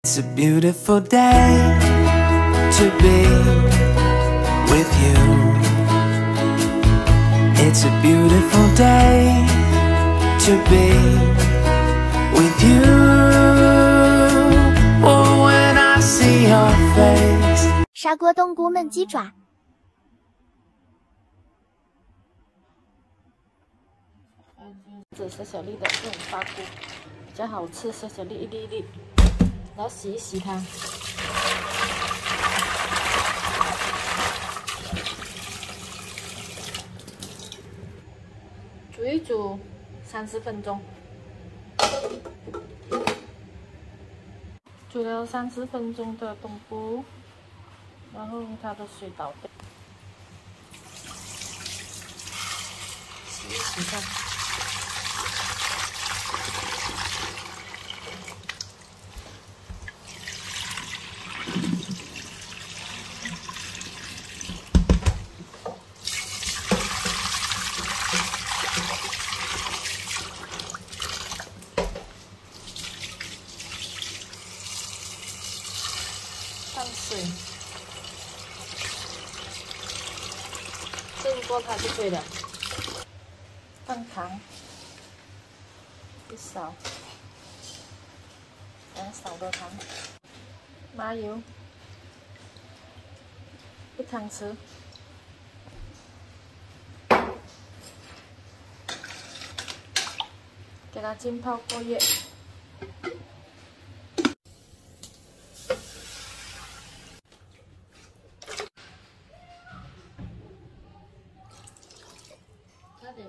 It's a beautiful day to be with you. It's a beautiful day to be with you. Oh, when I see your face. 砂锅冬菇焖鸡爪。 这小小粒的这种发菇比较好吃，小小粒一粒一粒，然后洗一洗它。煮一煮30分钟，煮了30分钟的冬菇，然后用它的水倒掉，洗一洗它。放水，蒸过它就可以了。放糖，一勺，2勺的糖，麻油1汤匙，给它浸泡过夜。加点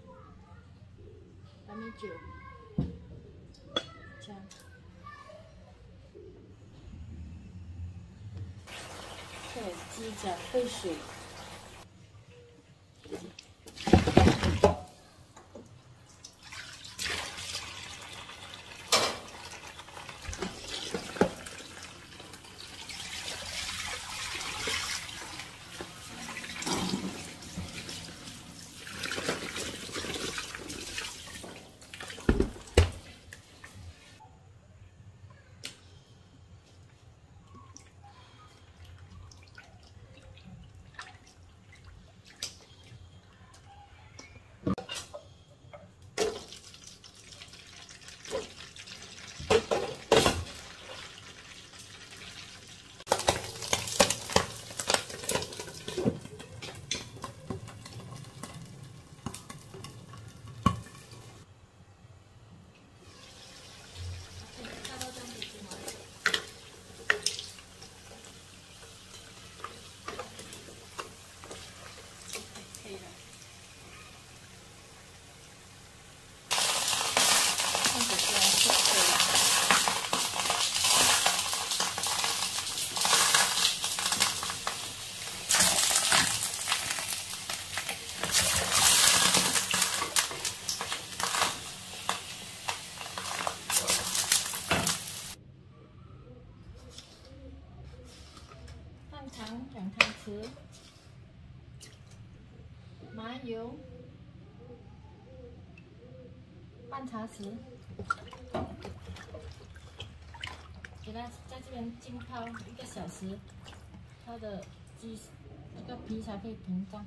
白米酒，这样，这里鸡脚沸水，糖2汤匙，麻油半茶匙，给它在这边浸泡1个小时，它的这个皮才可以平张。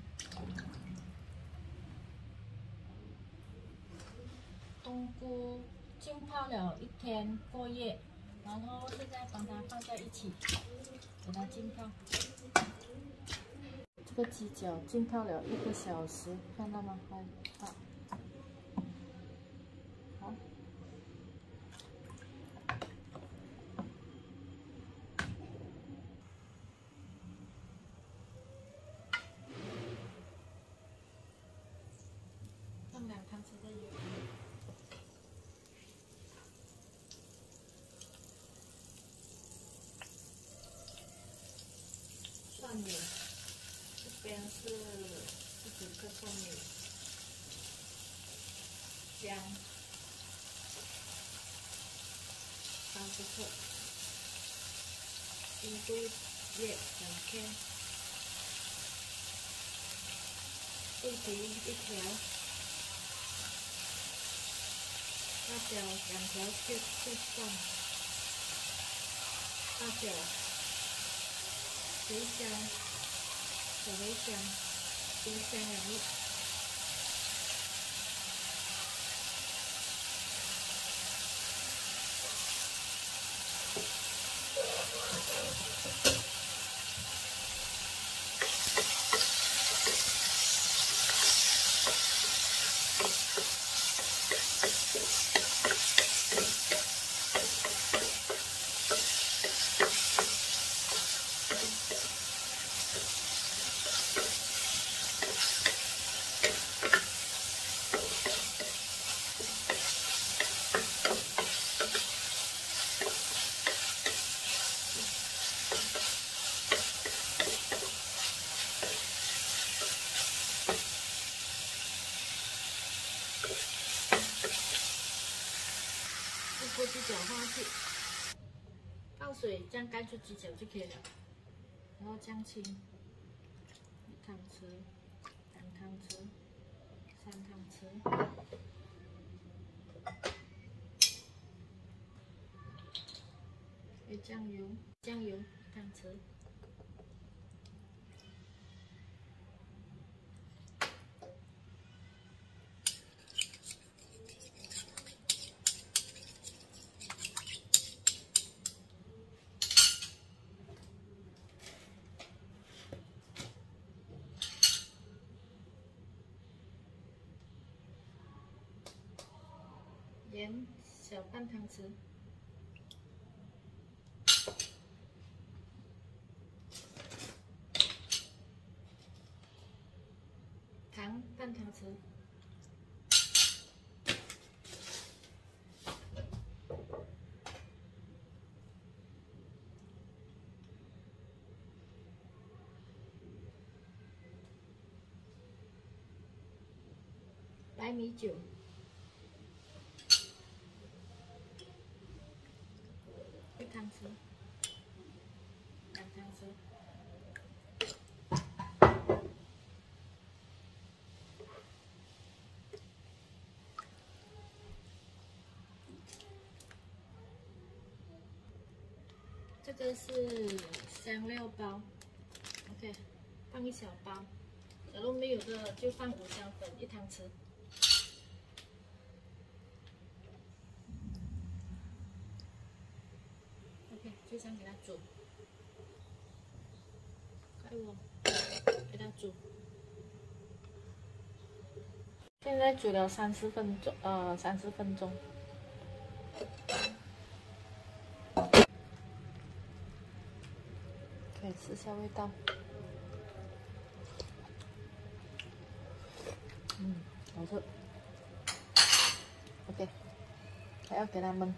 冬菇浸泡了1天过夜，然后现在把它放在一起。给它浸泡，这个鸡脚浸泡了1个小时，看到吗？好。放2汤匙的油。蒜米，这边是40克蒜米，姜30克，金菇叶2片，桂皮1条，辣椒2条切断。 八角、茴香、小茴香、丁香2粒。锅鸡脚放去，放水这样盖住鸡脚就可以了。然后酱青1汤匙、2汤匙、3汤匙，有酱油1汤匙。盐小半汤匙，糖半汤匙，白米酒。 1汤匙，2汤匙，这个是香料包 ，OK， 放1小包。假如没有的，就放五香粉1汤匙。 OK， 就这样给它煮，开锅，给它煮。现在煮了30分钟，30分钟。可以试下味道。好吃。OK， 还要给它焖。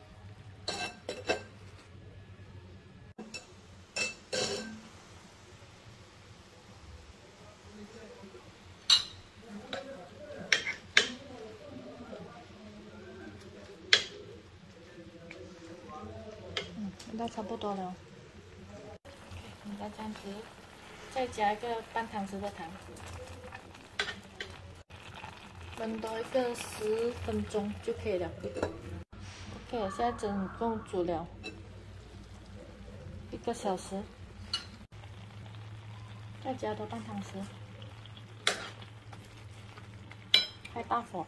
味道差不多了，你再这样子，再加一个半汤匙的糖，焖多一个10分钟就可以了。OK， 现在总共煮了1个小时，再加多半汤匙，开大火。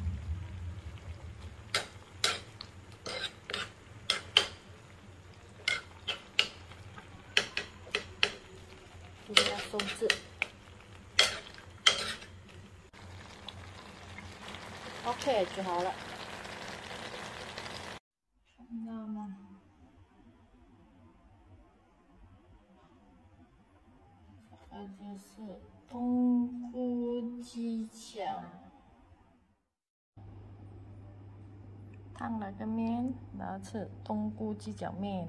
就给它收汁。OK， 煮好了，看到吗？这就是冬菇鸡脚，烫了个面，然后吃冬菇鸡脚面。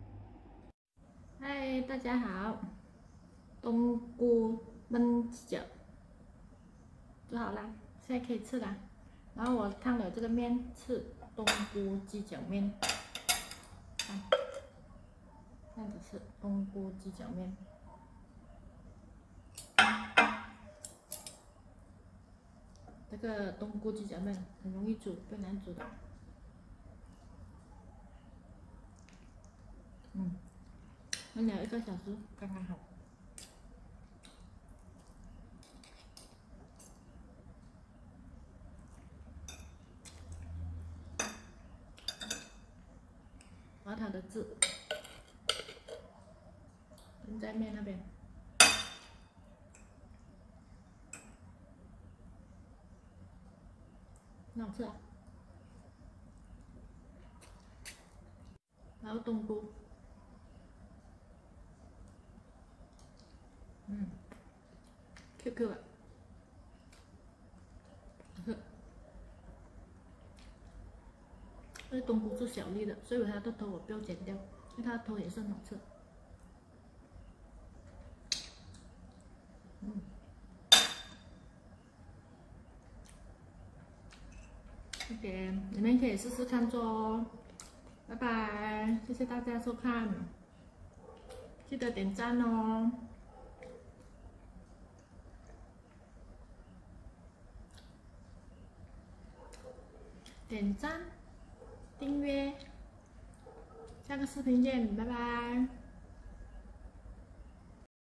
嗨，大家好。 冬菇焖鸡脚煮好啦，现在可以吃啦。然后我烫了这个面，吃冬菇鸡脚面。看，这样子是冬菇鸡脚面。这个冬菇鸡脚面很容易煮，不难煮的。 焖了1个小时刚刚好。然后它的汁淋在面那边，很好吃啊。然后冬菇，QQ 的，因为冬菇是小粒的，所以它的头我不要剪掉，因为它的头也是很好吃。OK， 你们可以试试看做哦。拜拜，谢谢大家收看，记得点赞哦。点赞、订阅，下个视频见，拜拜。